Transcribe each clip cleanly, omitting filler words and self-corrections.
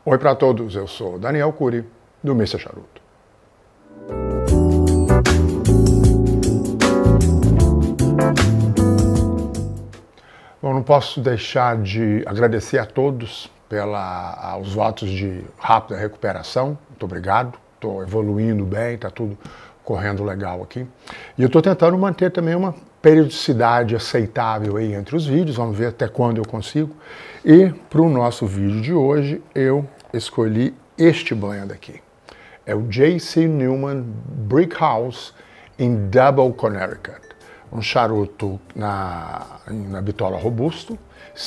Oi para todos, eu sou Daniel Cury, do Mr. Charuto. Bom, não posso deixar de agradecer a todos pelos votos de rápida recuperação. Muito obrigado, estou evoluindo bem, está tudo correndo legal aqui. E eu estou tentando manter também uma periodicidade aceitável aí entre os vídeos, vamos ver até quando eu consigo. E para o nosso vídeo de hoje, eu escolhi este blend aqui. É o J.C. Newman Brick House em Double Connecticut. Um charuto na bitola robusto,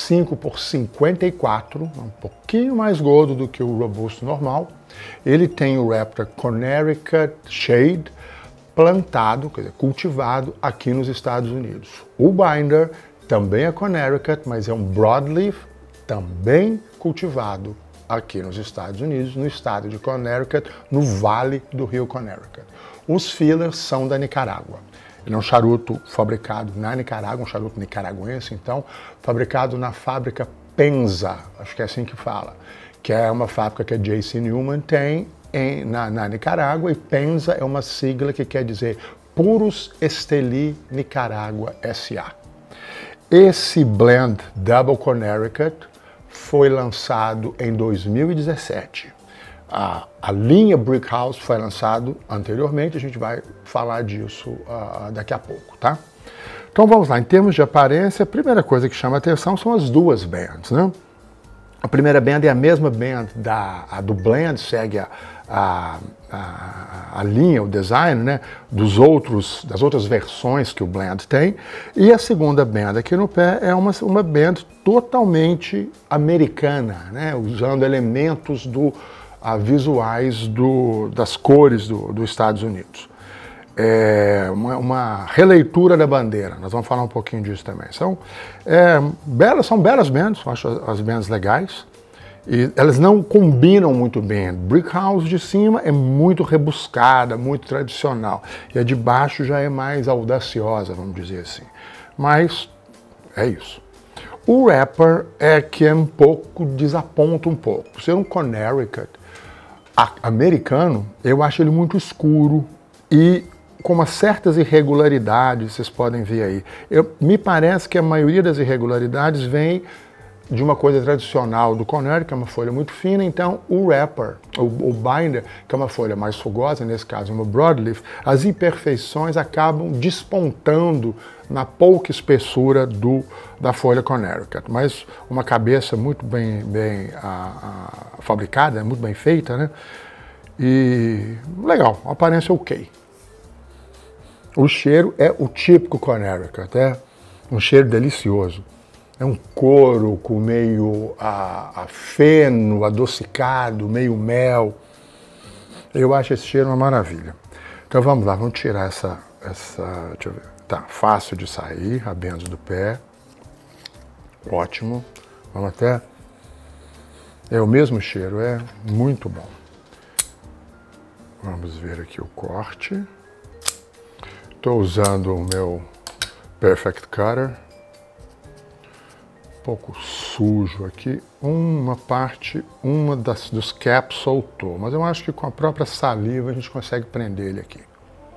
5x54, um pouquinho mais gordo do que o robusto normal. Ele tem o wrapper Connecticut Shade, plantado, quer dizer, cultivado aqui nos Estados Unidos. O binder também é Connecticut, mas é um broadleaf, também cultivado aqui nos Estados Unidos, no estado de Connecticut, no vale do rio Connecticut. Os fillers são da Nicarágua. Ele é um charuto fabricado na Nicarágua, um charuto nicaragüense, então, fabricado na fábrica Penza, acho que é assim que fala, que é uma fábrica que a J.C. Newman tem na Nicarágua, e Penza é uma sigla que quer dizer Puros Esteli Nicarágua S.A. Esse blend Double Connecticut foi lançado em 2017. A linha Brick House foi lançada anteriormente, a gente vai falar disso daqui a pouco, tá? Então vamos lá, em termos de aparência, a primeira coisa que chama a atenção são as duas bands, né? A primeira band é a mesma band do blend, segue a linha, o design, né, das outras versões que o blend tem. E a segunda band aqui no pé é uma band totalmente americana, né, usando elementos visuais das cores dos Estados Unidos. É uma releitura da bandeira, nós vamos falar um pouquinho disso também. São belas bands, eu acho as bands legais, e elas não combinam muito bem. Brick House de cima é muito rebuscada, muito tradicional, e a de baixo já é mais audaciosa, vamos dizer assim. Mas é isso. O wrapper é que desaponta um pouco. Por ser um Connecticut americano, eu acho ele muito escuro e com umas certas irregularidades, vocês podem ver aí. Me parece que a maioria das irregularidades vem de uma coisa tradicional do Connecticut, que é uma folha muito fina, então o wrapper, o binder, que é uma folha mais rugosa, nesse caso uma broadleaf, as imperfeições acabam despontando na pouca espessura da folha Connecticut. Mas uma cabeça muito bem fabricada, muito bem feita, né? E legal, a aparência ok. O cheiro é o típico Connecticut, é um cheiro delicioso. É um couro com meio feno, adocicado, meio mel. Eu acho esse cheiro uma maravilha. Então vamos lá, vamos tirar essa deixa eu ver. Tá, fácil de sair, a benzo do pé. Ótimo. Vamos até... É o mesmo cheiro, é muito bom. Vamos ver aqui o corte. Estou usando o meu Perfect Cutter. Um pouco sujo aqui. Dos caps soltou, mas eu acho que com a própria saliva a gente consegue prender ele aqui.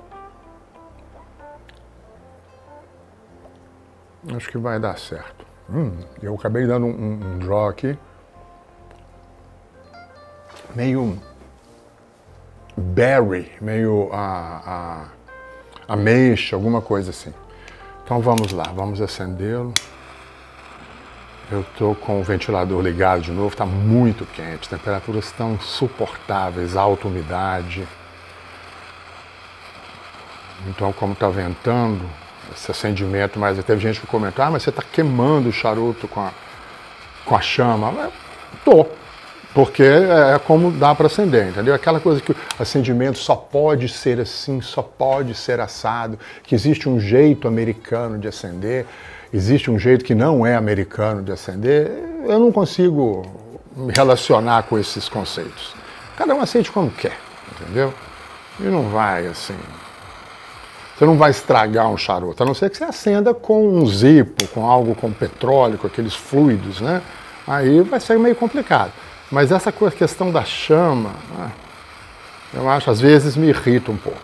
Acho que vai dar certo. Eu acabei dando um draw aqui. Meio berry, meio ameixa, alguma coisa assim. Então vamos lá, vamos acendê-lo. Eu estou com o ventilador ligado de novo, está muito quente, temperaturas estão insuportáveis, alta umidade. Então, como está ventando, esse acendimento, mas teve gente que comentou, mas você está queimando o charuto com a chama. Porque é como dá para acender, entendeu? Aquela coisa que o acendimento só pode ser assim, só pode ser assado, que existe um jeito americano de acender, existe um jeito que não é americano de acender. Eu não consigo me relacionar com esses conceitos. Cada um acende como quer, entendeu? E não vai assim... Você não vai estragar um charuto, a não ser que você acenda com um zipo, com algo com petróleo, com aqueles fluidos, né? Aí vai ser meio complicado. Mas essa questão da chama, né, eu acho, às vezes me irrita um pouco.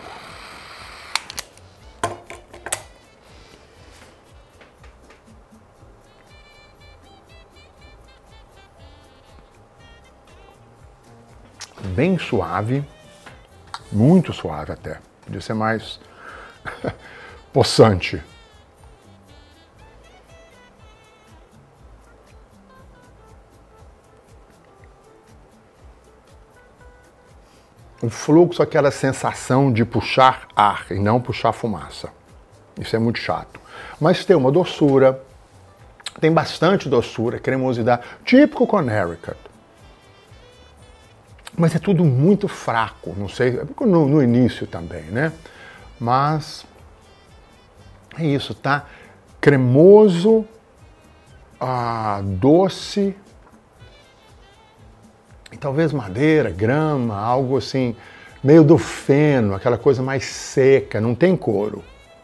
Bem suave, muito suave até, podia ser mais possante. O fluxo, aquela sensação de puxar ar e não puxar fumaça. Isso é muito chato. Mas tem uma doçura, tem bastante doçura, cremosidade, típico Connecticut. Mas é tudo muito fraco, não sei, no início também, né? Mas é isso, tá? Cremoso, doce, e talvez madeira, grama, algo assim, meio do feno, aquela coisa mais seca, não tem couro.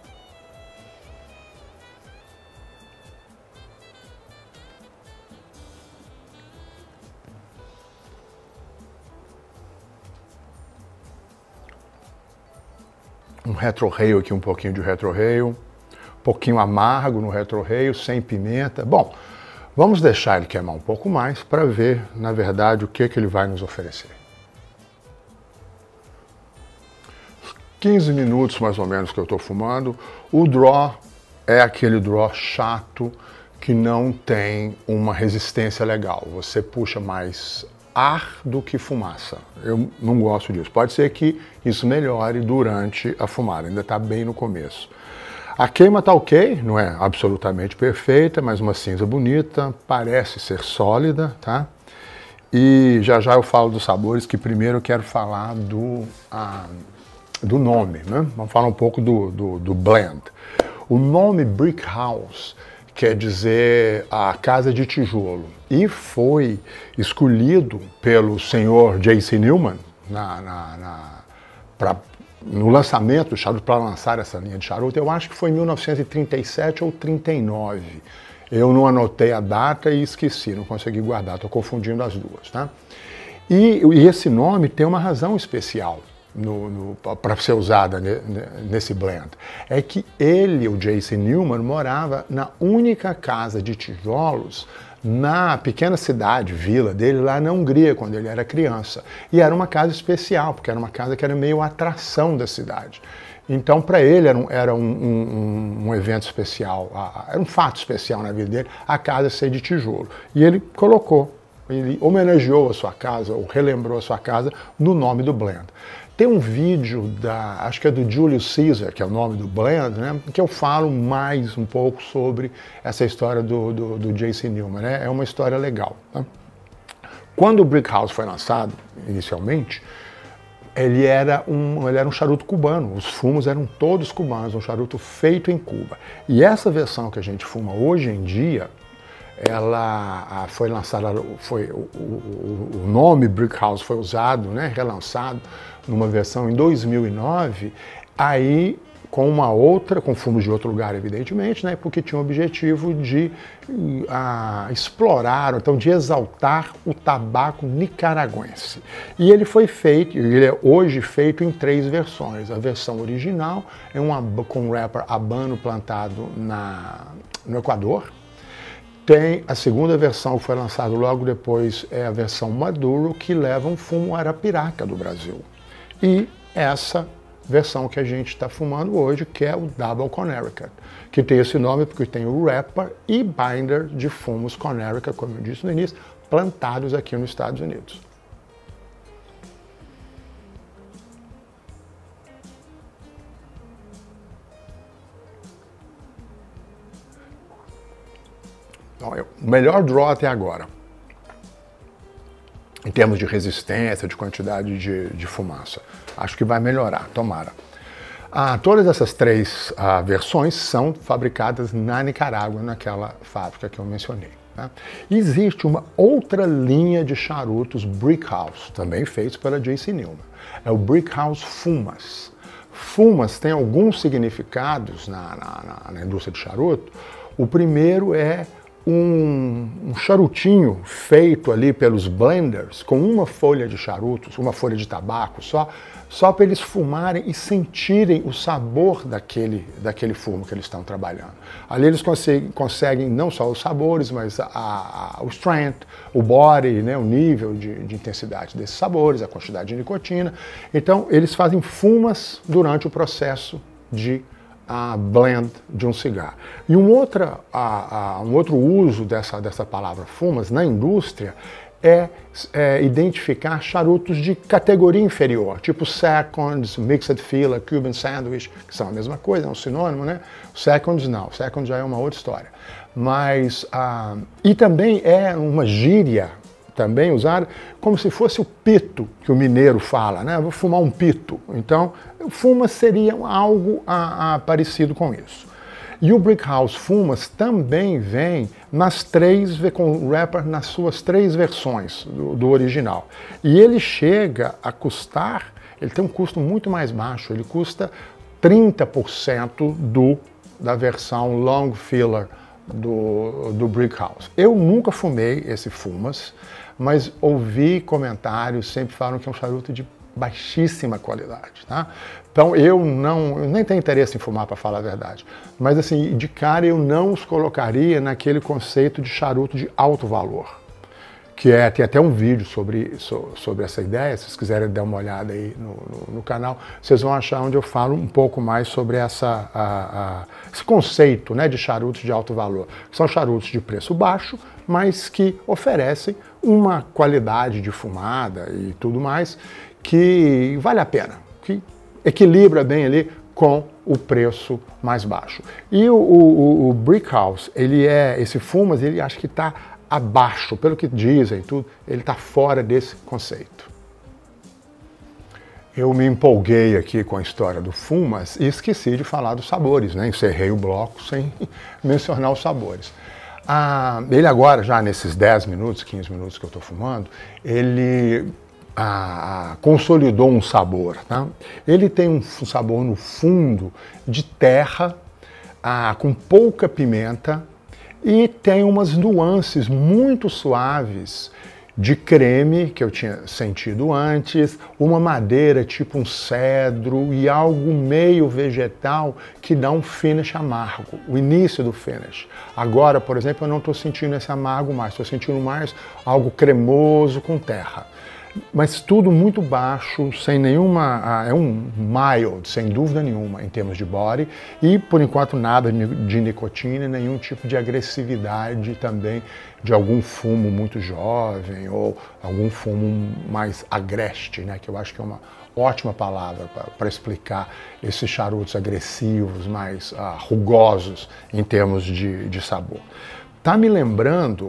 Um retroreio aqui, um pouquinho de retroreio, um pouquinho amargo no retroreio, sem pimenta. Bom, vamos deixar ele queimar um pouco mais para ver, na verdade, o que ele vai nos oferecer. 15 minutos mais ou menos que eu estou fumando. O draw é aquele draw chato que não tem uma resistência legal. Você puxa mais ar do que fumaça. Eu não gosto disso. Pode ser que isso melhore durante a fumada, ainda está bem no começo. A queima está ok, não é absolutamente perfeita, mas uma cinza bonita, parece ser sólida, tá? E já já eu falo dos sabores, que primeiro eu quero falar do nome, né? Vamos falar um pouco do blend. O nome Brick House quer dizer a casa de tijolo, e foi escolhido pelo senhor J.C. Newman no lançamento do charuto, para lançar essa linha de charuto. Eu acho que foi em 1937 ou 39. Eu não anotei a data e esqueci, não consegui guardar, estou confundindo as duas, tá? E esse nome tem uma razão especial para ser usada nesse blend. É que ele, o J.C. Newman, morava na única casa de tijolos na pequena cidade, vila dele, lá na Hungria, quando ele era criança. E era uma casa especial, porque era uma casa que era meio atração da cidade. Então, para ele, era um evento especial, era um fato especial na vida dele, a casa ser de tijolo. E ele ele homenageou a sua casa, ou relembrou a sua casa, no nome do blend. Tem um vídeo acho que é do Julius Caesar, que é o nome do blend, né, que eu falo mais um pouco sobre essa história do J.C. Newman, né? É uma história legal, né? Quando o Brick House foi lançado, inicialmente, ele era um charuto cubano, os fumos eram todos cubanos, um charuto feito em Cuba. E essa versão que a gente fuma hoje em dia, ela foi lançada, o nome Brick House foi usado, né, relançado numa versão em 2009, aí com fumos de outro lugar, evidentemente, né, porque tinha o objetivo de explorar, então de exaltar o tabaco nicaragüense. E ele foi feito, ele é hoje feito em 3 versões. A versão original é com um wrapper habano plantado no Equador. Tem a segunda versão, que foi lançada logo depois, é a versão Maduro, que leva um fumo arapiraca do Brasil. E essa versão que a gente está fumando hoje, que é o Double Connecticut, que tem esse nome porque tem o wrapper e binder de fumos Connecticut, como eu disse no início, plantados aqui nos Estados Unidos. O melhor draw até agora, em termos de resistência, de quantidade de fumaça. Acho que vai melhorar, tomara. Todas essas 3 versões são fabricadas na Nicarágua, naquela fábrica que eu mencionei. Tá? Existe uma outra linha de charutos Brick House, também feitos pela J.C. Newman. É o Brick House Fumas. Fumas tem alguns significados na indústria de charuto. O primeiro é um charutinho feito ali pelos blenders com uma folha de charutos, uma folha de tabaco só para eles fumarem e sentirem o sabor daquele fumo que eles estão trabalhando. Ali eles conseguem não só os sabores, mas o strength, o body, né, o nível de intensidade desses sabores, a quantidade de nicotina. Então eles fazem fumas durante o processo de blend de um cigarro. E um outro uso dessa palavra fumas na indústria é identificar charutos de categoria inferior, tipo seconds, mixed filler, Cuban sandwich, que são a mesma coisa, é um sinônimo, né? Seconds não, seconds já é uma outra história. Mas, e também é uma gíria também usada como se fosse o pito que o mineiro fala, né? Vou fumar um pito. Então, fumas seria algo parecido com isso. E o Brickhouse Fumas também vem com o wrapper nas suas 3 versões do original. E ele chega a custar, ele tem um custo muito mais baixo, ele custa 30% da versão long filler do Brickhouse. Eu nunca fumei esse Fumas, mas ouvi comentários, sempre falam que é um charuto de baixíssima qualidade, tá? Então eu nem tenho interesse em fumar, para falar a verdade, mas assim, de cara eu não os colocaria naquele conceito de charuto de alto valor, tem até um vídeo sobre essa ideia. Se vocês quiserem dar uma olhada aí no canal, vocês vão achar onde eu falo um pouco mais sobre esse conceito, né, de charutos de alto valor. São charutos de preço baixo, mas que oferecem uma qualidade de fumada e tudo mais que vale a pena, que equilibra bem ali com o preço mais baixo. E o Brickhouse, esse Fumas, ele acho que está abaixo, pelo que dizem tudo, ele está fora desse conceito. Eu me empolguei aqui com a história do Fumas e esqueci de falar dos sabores, né? Encerrei o bloco sem mencionar os sabores. Ele agora, já nesses 10 minutos, 15 minutos que eu estou fumando, ele consolidou um sabor. Tá? Ele tem um sabor no fundo de terra, com pouca pimenta, e tem umas nuances muito suaves de creme, que eu tinha sentido antes, uma madeira tipo um cedro e algo meio vegetal que dá um finish amargo, o início do finish. Agora, por exemplo, eu não estou sentindo esse amargo mais, estou sentindo mais algo cremoso com terra. Mas tudo muito baixo, sem nenhuma... é um mild, sem dúvida nenhuma, em termos de body. E, por enquanto, nada de nicotina, nenhum tipo de agressividade também de algum fumo muito jovem ou algum fumo mais agreste, né? Que eu acho que é uma ótima palavra para explicar esses charutos agressivos, mais rugosos em termos de sabor. Tá me lembrando...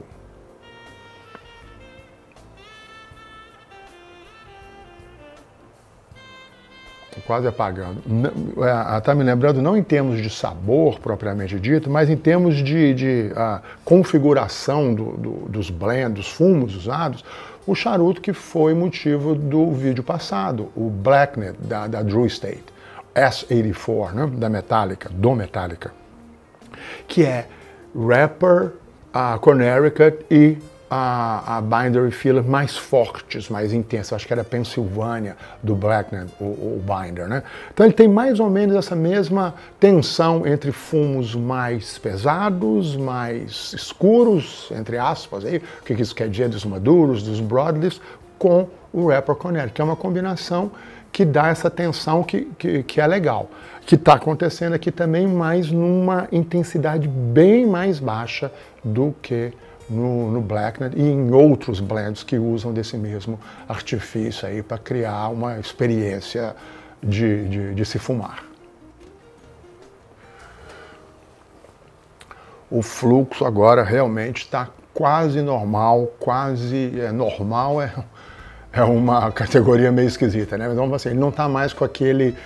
quase apagando. Está me lembrando não em termos de sabor propriamente dito, mas em termos de configuração dos blends, dos fumos usados, o charuto que foi motivo do vídeo passado, o Blacknet da Drew Estate, S84, né, da Metallica, do Metallica, que é wrapper, Connecticut e a binder e filler mais fortes, mais intensas. Acho que era Pennsylvania do Blacknet, o binder, né? Então ele tem mais ou menos essa mesma tensão entre fumos mais pesados, mais escuros, entre aspas, aí, o que isso quer dizer, dos maduros, dos broadleafs, com o wrapper Connecticut, que é uma combinação que dá essa tensão que é legal. Que está acontecendo aqui também, mas numa intensidade bem mais baixa do que no Blacknet e em outros blends que usam desse mesmo artifício aí para criar uma experiência de se fumar. O fluxo agora realmente está quase normal, normal é uma categoria meio esquisita, né? Mas vamos assim, ele não está mais com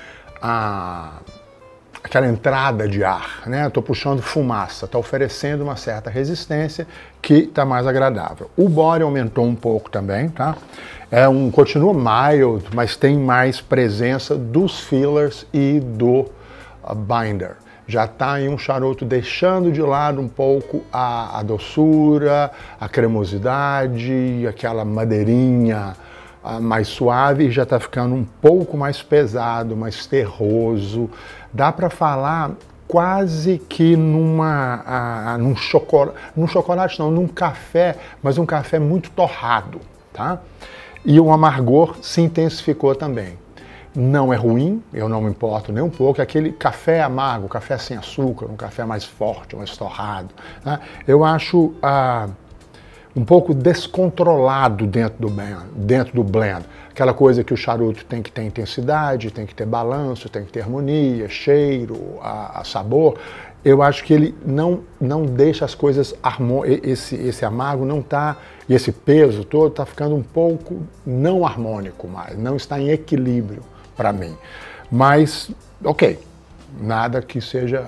aquela entrada de ar, né? Estou puxando fumaça, está oferecendo uma certa resistência que está mais agradável. O body aumentou um pouco também, tá? Continua mild, mas tem mais presença dos fillers e do binder. já está aí um charuto deixando de lado um pouco a doçura, a cremosidade, aquela madeirinha mais suave, e já está ficando um pouco mais pesado, mais terroso. Dá para falar quase que num chocolate não, num café, mas um café muito torrado, tá? E o amargor se intensificou também. Não é ruim, eu não me importo nem um pouco, aquele café amargo, café sem açúcar, um café mais forte, mais torrado, né? Eu acho um pouco descontrolado dentro do blend. Aquela coisa que o charuto tem que ter intensidade, tem que ter balanço, tem que ter harmonia, cheiro, sabor. Eu acho que ele não deixa as coisas esse amargo não tá, e esse peso todo está ficando um pouco não harmônico mais, não está em equilíbrio para mim. Mas, ok, nada que seja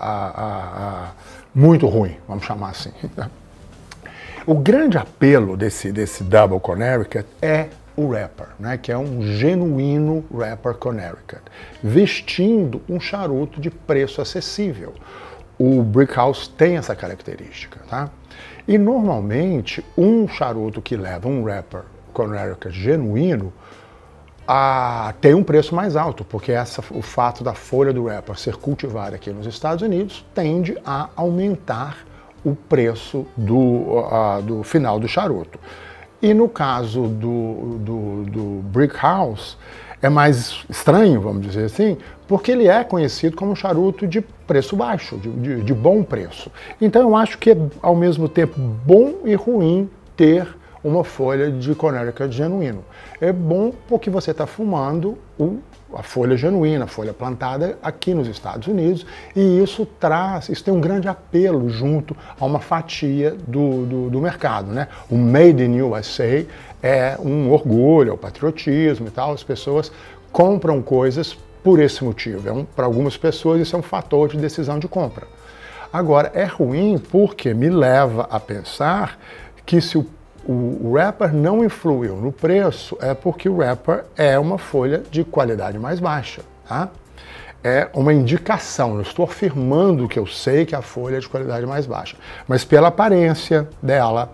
muito ruim, vamos chamar assim. O grande apelo desse Double Connecticut é o wrapper, né, que é um genuíno wrapper Connecticut, vestindo um charuto de preço acessível. O Brickhouse tem essa característica, tá? E normalmente um charuto que leva um wrapper Connecticut genuíno tem um preço mais alto, porque o fato da folha do wrapper ser cultivada aqui nos Estados Unidos tende a aumentar o preço do final do charuto. E no caso do Brickhouse, é mais estranho, vamos dizer assim, porque ele é conhecido como um charuto de preço baixo, de bom preço. Então eu acho que é ao mesmo tempo bom e ruim ter uma folha de Connecticut genuíno. É bom porque você está fumando a folha genuína, a folha plantada aqui nos Estados Unidos, e isso tem um grande apelo junto a uma fatia do mercado, né? O Made in USA é um orgulho, é o patriotismo e tal, as pessoas compram coisas por esse motivo. Para algumas pessoas isso é um fator de decisão de compra. Agora, é ruim porque me leva a pensar que se o wrapper não influiu no preço, é porque o wrapper é uma folha de qualidade mais baixa, tá? É uma indicação, não estou afirmando que eu sei que a folha é de qualidade mais baixa, mas pela aparência dela,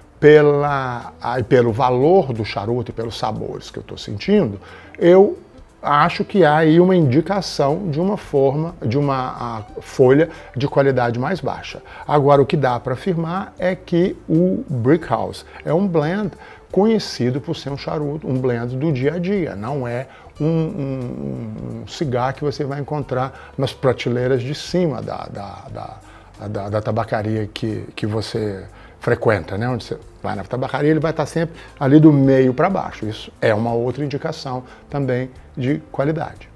pelo valor do charuto e pelos sabores que eu estou sentindo, eu acho que há aí uma indicação de uma folha de qualidade mais baixa. Agora, o que dá para afirmar é que o Brickhouse é um blend conhecido por ser um charuto, um blend do dia a dia, não é um cigarro que você vai encontrar nas prateleiras de cima da tabacaria que você frequenta, né? Onde você vai na tabacaria, ele vai estar sempre ali do meio para baixo. Isso é uma outra indicação também de qualidade.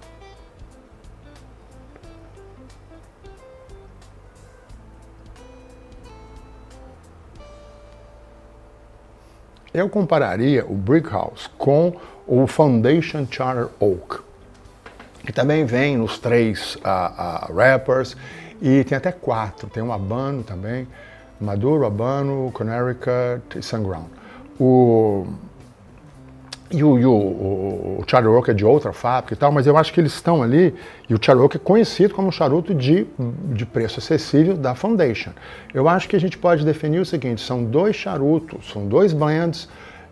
Eu compararia o Brickhouse com o Foundation Charter Oak, que também vem nos 3 wrappers, e tem até 4, tem um Habano também, Maduro, Habano, Connecticut e Sunground. O Charter Oak é de outra fábrica e tal, mas eu acho que eles estão ali, e o Charter Oak é conhecido como um charuto de preço acessível da Foundation. Eu acho que a gente pode definir o seguinte, são 2 charutos, são 2 blends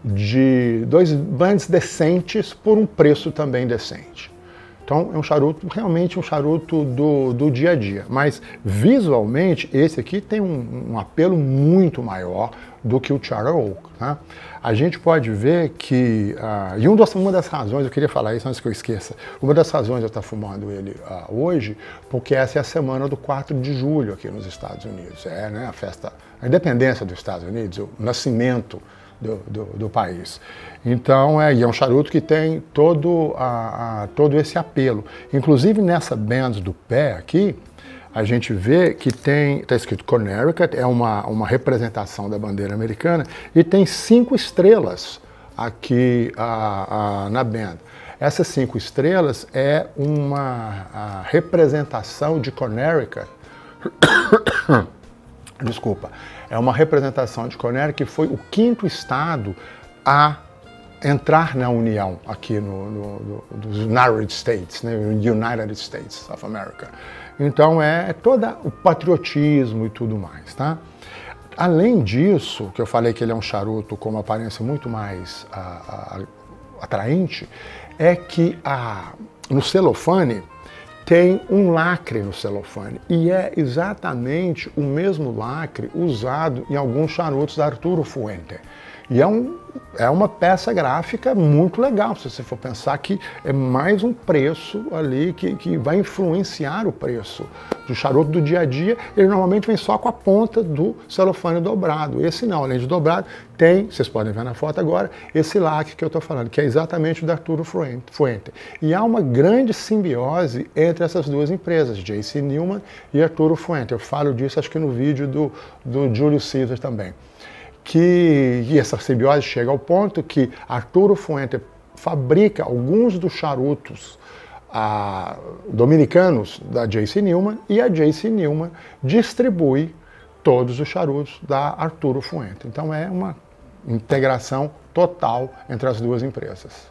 decentes por um preço também decente. Então é um charuto, realmente um charuto do dia a dia, mas visualmente esse aqui tem um apelo muito maior do que o Charter Oak, tá? A gente pode ver que, uma das razões, eu queria falar isso antes que eu esqueça, uma das razões de eu estar fumando ele hoje, porque essa é a semana do 4 de julho aqui nos Estados Unidos, né, a festa, a independência dos Estados Unidos, o nascimento do país. Então, é um charuto que tem todo esse apelo. Inclusive, nessa band do pé aqui, a gente vê que está escrito Connecticut, é uma representação da bandeira americana, e tem 5 estrelas aqui na band. Essas 5 estrelas é uma representação de Connecticut, desculpa, é uma representação de Connecticut que foi o 5º estado a entrar na União aqui dos United States, né? United States of America. Então é todo o patriotismo e tudo mais, tá? Além disso, que eu falei que ele é um charuto com uma aparência muito mais atraente, é que no celofane tem um lacre no celofane, e é exatamente o mesmo lacre usado em alguns charutos da Arturo Fuente. E é uma peça gráfica muito legal, se você for pensar que é mais um preço ali que vai influenciar o preço do charuto do dia a dia. Ele normalmente vem só com a ponta do celofane dobrado. Esse não, além de dobrado, tem, vocês podem ver na foto agora, esse lacre que eu estou falando, que é exatamente o da Arturo Fuente. E há uma grande simbiose entre essas duas empresas, J.C. Newman e Arturo Fuente. Eu falo disso, acho que no vídeo do Júlio César também. E essa simbiose chega ao ponto que Arturo Fuente fabrica alguns dos charutos dominicanos da J.C. Newman, e a J.C. Newman distribui todos os charutos da Arturo Fuente. Então é uma integração total entre as duas empresas.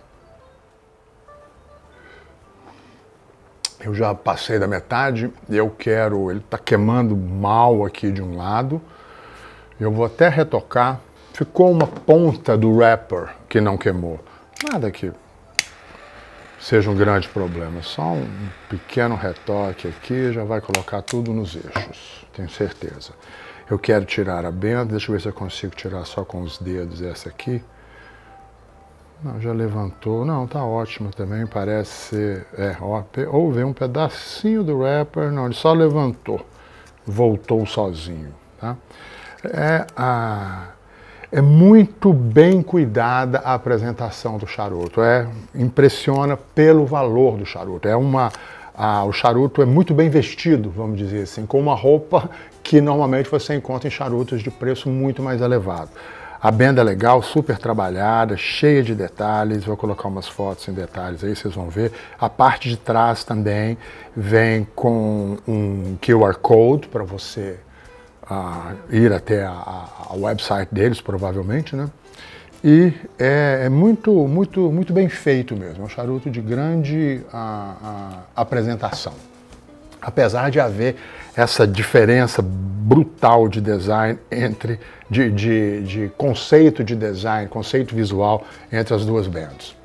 Eu já passei da metade, ele está queimando mal aqui de um lado. Eu vou até retocar. Ficou uma ponta do wrapper que não queimou. Nada que seja um grande problema. Só um pequeno retoque aqui, já vai colocar tudo nos eixos. Tenho certeza. Eu quero tirar a benda. Deixa eu ver se eu consigo tirar só com os dedos essa aqui. Não, já levantou. Não, tá ótimo também. Parece ser... ou ver um pedacinho do wrapper. Não, ele só levantou. Voltou sozinho, tá? É muito bem cuidada a apresentação do charuto, impressiona pelo valor do charuto. O charuto é muito bem vestido, vamos dizer assim, com uma roupa que normalmente você encontra em charutos de preço muito mais elevado. A benda é legal, super trabalhada, cheia de detalhes. Vou colocar umas fotos em detalhes aí, vocês vão ver. A parte de trás também vem com um QR Code para você ir até a website deles, provavelmente, né? E é muito bem feito mesmo, é um charuto de grande apresentação. Apesar de haver essa diferença brutal de design de conceito de design, conceito visual entre as duas bands.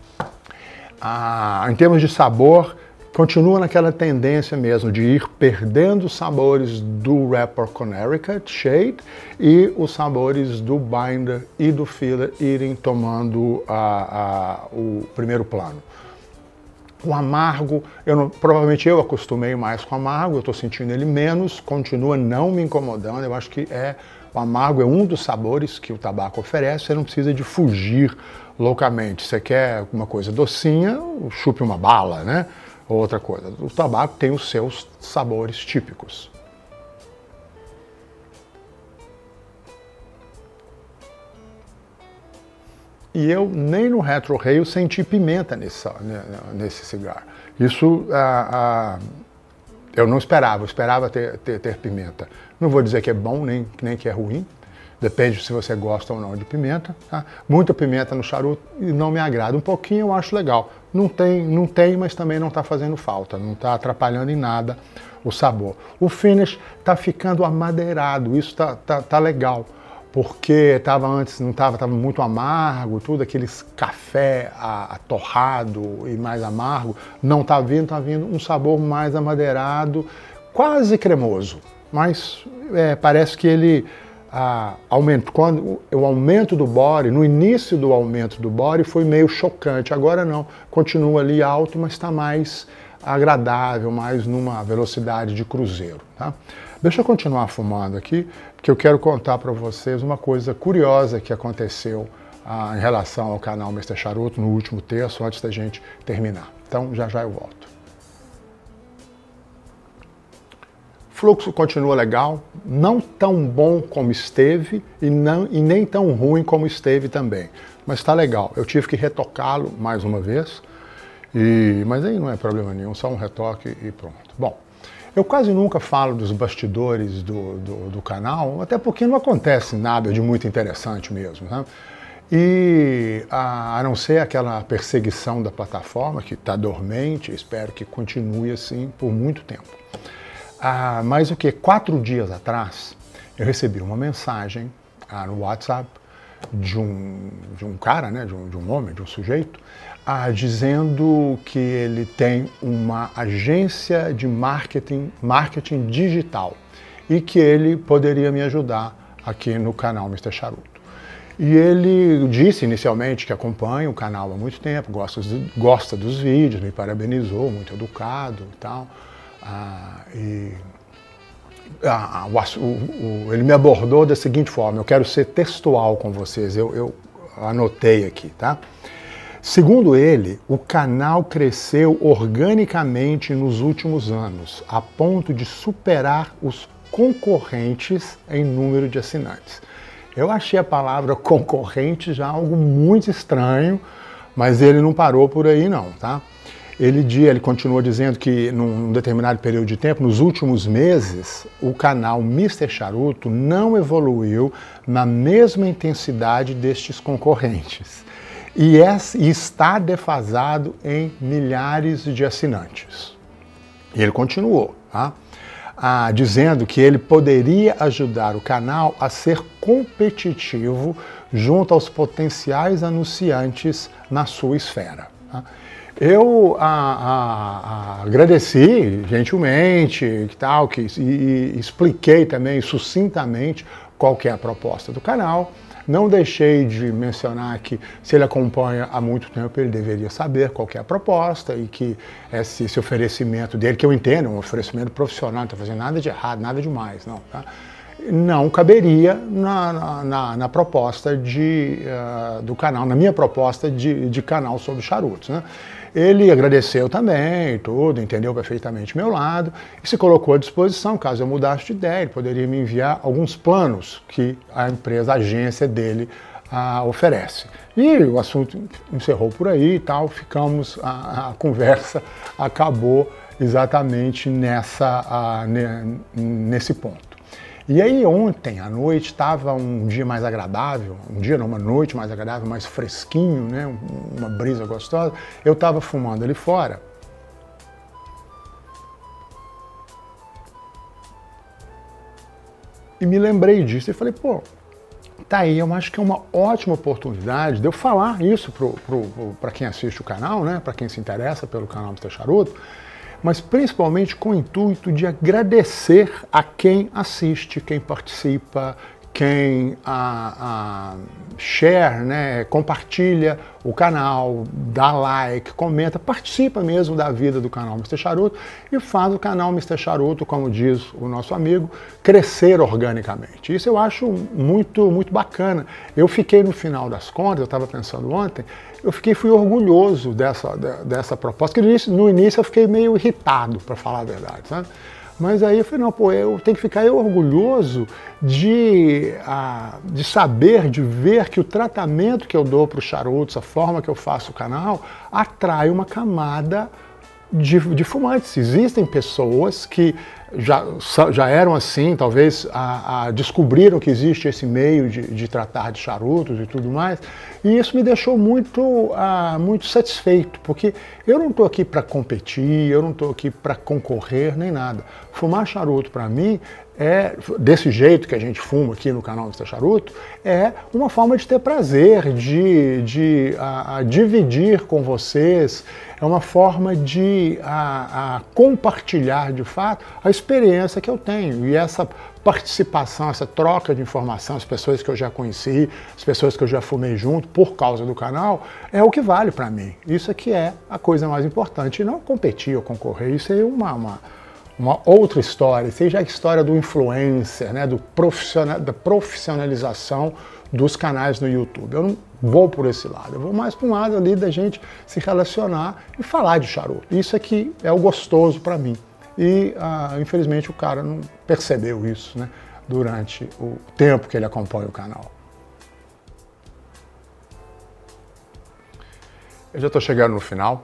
Em termos de sabor, continua naquela tendência mesmo de ir perdendo os sabores do wrapper Connecticut Shade e os sabores do binder e do filler irem tomando o primeiro plano. O amargo, provavelmente eu acostumei mais com o amargo, eu estou sentindo ele menos, continua não me incomodando. Eu acho que o amargo é um dos sabores que o tabaco oferece, você não precisa de fugir loucamente. Você quer alguma coisa docinha, chupe uma bala, né? Ou outra coisa. O tabaco tem os seus sabores típicos. E eu nem no Retro Rail senti pimenta nesse cigarro. Isso eu não esperava, eu esperava ter pimenta. Não vou dizer que é bom, nem que é ruim. Depende se você gosta ou não de pimenta. Tá? Muita pimenta no charuto e não me agrada. Um pouquinho eu acho legal. Não tem, mas também não está fazendo falta. Não está atrapalhando em nada o sabor. O finish está ficando amadeirado. Isso tá legal. Porque antes não estava muito amargo, tudo aqueles café torrado e mais amargo. Não está vindo, um sabor mais amadeirado, quase cremoso. Mas parece que ele... o aumento do body, no início do aumento do body foi meio chocante, agora não, continua ali alto, mas está mais agradável, mais numa velocidade de cruzeiro. Tá? Deixa eu continuar fumando aqui, porque eu quero contar para vocês uma coisa curiosa que aconteceu em relação ao canal Mr. Charuto no último terço, antes da gente terminar. Então já eu volto. Fluxo continua legal, não tão bom como esteve e nem tão ruim como esteve também, mas está legal. Eu tive que retocá-lo mais uma vez, mas aí não é problema nenhum, só um retoque e pronto. Bom, eu quase nunca falo dos bastidores do canal, até porque não acontece nada de muito interessante mesmo, né? E a não ser aquela perseguição da plataforma, que está dormente, espero que continue assim por muito tempo. Mas o que? 4 dias atrás, eu recebi uma mensagem no WhatsApp de um cara, né, de um homem, de um sujeito, dizendo que ele tem uma agência de marketing digital e que ele poderia me ajudar aqui no canal Mr. Charuto. E ele disse inicialmente que acompanha o canal há muito tempo, gosta dos vídeos, me parabenizou, muito educado e tal. Ele me abordou da seguinte forma: eu quero ser textual com vocês, eu anotei aqui, tá? Segundo ele, o canal cresceu organicamente nos últimos anos, a ponto de superar os concorrentes em número de assinantes. Eu achei a palavra concorrente já algo muito estranho, mas ele não parou por aí não, tá? Ele continua dizendo que num determinado período de tempo, nos últimos meses, o canal Mr. Charuto não evoluiu na mesma intensidade destes concorrentes e está defasado em milhares de assinantes. E ele continuou, tá? Dizendo que ele poderia ajudar o canal a ser competitivo junto aos potenciais anunciantes na sua esfera. Tá? Eu agradeci gentilmente e expliquei também sucintamente qual que é a proposta do canal. Não deixei de mencionar que, se ele acompanha há muito tempo, ele deveria saber qual que é a proposta e que esse oferecimento dele, que eu entendo, é um oferecimento profissional, não está fazendo nada de errado, nada demais, não, tá? Não caberia na proposta do canal, na minha proposta de canal sobre charutos, né? Ele agradeceu também, tudo, entendeu perfeitamente meu lado e se colocou à disposição, caso eu mudasse de ideia, ele poderia me enviar alguns planos que a agência dele oferece. E o assunto encerrou por aí e tal, ficamos, a conversa acabou exatamente nesse ponto. E aí ontem à noite estava um dia mais agradável, uma noite mais agradável, mais fresquinho, né? Uma brisa gostosa. Eu estava fumando ali fora. E me lembrei disso e falei, pô, tá aí, eu acho que é uma ótima oportunidade de eu falar isso para quem assiste o canal, né? Para quem se interessa pelo canal Mr. Charuto, mas principalmente com o intuito de agradecer a quem assiste, quem participa, quem share, né, compartilha o canal, dá like, comenta, participa mesmo da vida do canal Mr. Charuto e faz o canal Mr. Charuto, como diz o nosso amigo, crescer organicamente. Isso eu acho muito, muito bacana. Eu fiquei, no final das contas, eu estava pensando ontem, fui orgulhoso dessa proposta, que no início eu fiquei meio irritado, para falar a verdade, sabe? Mas aí eu falei, não, pô, eu tenho que ficar orgulhoso de saber, de ver que o tratamento que eu dou para os charutos, a forma que eu faço o canal, atrai uma camada de fumantes. Existem pessoas que já eram assim, talvez descobriram que existe esse meio de tratar de charutos e tudo mais, e isso me deixou muito satisfeito, porque eu não estou aqui para competir, eu não estou aqui para concorrer, nem nada. Fumar charuto, para mim, desse jeito que a gente fuma aqui no canal Mr. Charuto, é uma forma de ter prazer, de dividir com vocês, é uma forma de compartilhar de fato a experiência que eu tenho. E essa participação, essa troca de informação, as pessoas que eu já conheci, as pessoas que eu já fumei junto por causa do canal, é o que vale para mim. Isso aqui é a coisa mais importante, e não competir ou concorrer. Isso é uma outra história, seja a história do influencer, né, da profissionalização dos canais no YouTube. Eu não vou por esse lado, eu vou mais para um lado ali da gente se relacionar e falar de charuto. Isso aqui é o gostoso para mim. E, infelizmente, o cara não percebeu isso, né, durante o tempo que ele acompanha o canal. Eu já estou chegando no final.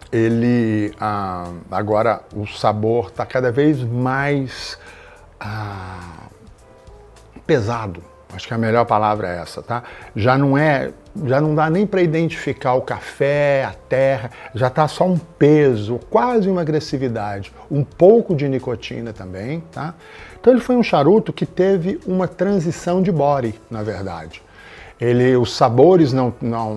Agora o sabor está cada vez mais pesado, Acho que a melhor palavra é essa, tá? Já não dá nem para identificar o café, a terra, já tá só um peso, quase uma agressividade, um pouco de nicotina também, tá? Então ele foi um charuto que teve uma transição de body, na verdade. Os sabores não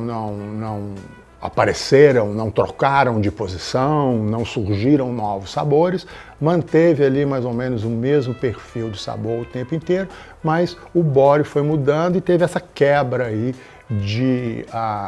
apareceram, não trocaram de posição, não surgiram novos sabores, manteve ali mais ou menos o mesmo perfil de sabor o tempo inteiro, mas o body foi mudando e teve essa quebra aí de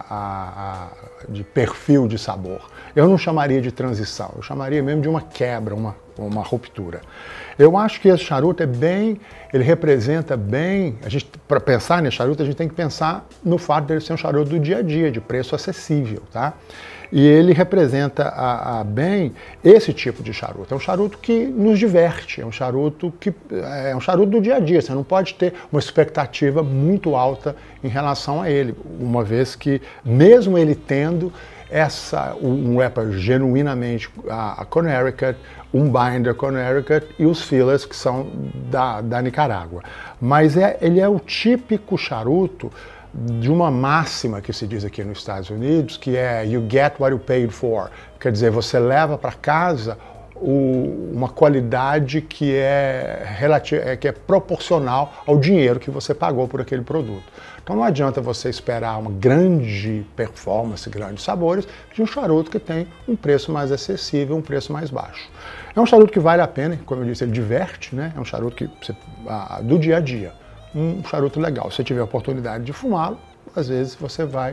perfil de sabor. Eu não chamaria de transição, eu chamaria mesmo de uma quebra, uma ruptura. Eu acho que esse charuto ele representa bem, para pensar nesse charuto, a gente tem que pensar no fato dele ser um charuto do dia a dia, de preço acessível, tá? E ele representa bem esse tipo de charuto. É um charuto que nos diverte, é um charuto do dia a dia. Você não pode ter uma expectativa muito alta em relação a ele, uma vez que, mesmo ele tendo um wrapper genuinamente a Connecticut, um binder Connecticut e os fillers que são da Nicarágua. Mas ele é o típico charuto de uma máxima que se diz aqui nos Estados Unidos, que é you get what you paid for. Quer dizer, você leva para casa uma qualidade que é proporcional ao dinheiro que você pagou por aquele produto. Então não adianta você esperar uma grande performance, grandes sabores, de um charuto que tem um preço mais acessível, um preço mais baixo. É um charuto que vale a pena, como eu disse, ele diverte, né? É um charuto do dia a dia. Um charuto legal. Se você tiver a oportunidade de fumá-lo, às vezes você vai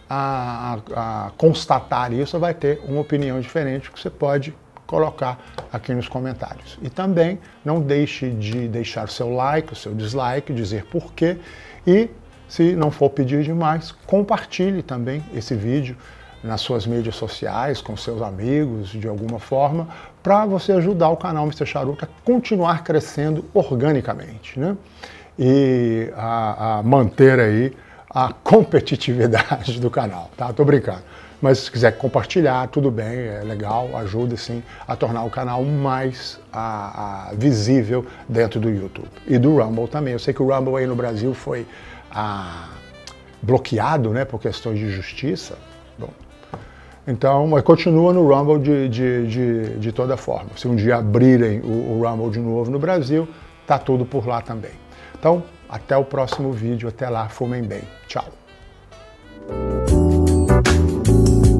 constatar isso, vai ter uma opinião diferente que você pode colocar aqui nos comentários. E também não deixe de deixar o seu like, o seu dislike, dizer porquê e, se não for pedir demais, compartilhe também esse vídeo nas suas mídias sociais, com seus amigos, de alguma forma, para você ajudar o canal Mr. Charuto a continuar crescendo organicamente, né? E a manter aí a competitividade do canal, tá? Tô brincando. Mas se quiser compartilhar, tudo bem, é legal, ajuda sim a tornar o canal mais visível dentro do YouTube. E do Rumble também. Eu sei que o Rumble aí no Brasil foi bloqueado, né, por questões de justiça. Bom, então, mas continua no Rumble de toda forma. Se um dia abrirem o Rumble de novo no Brasil, tá tudo por lá também. Então, até o próximo vídeo. Até lá, fumem bem. Tchau.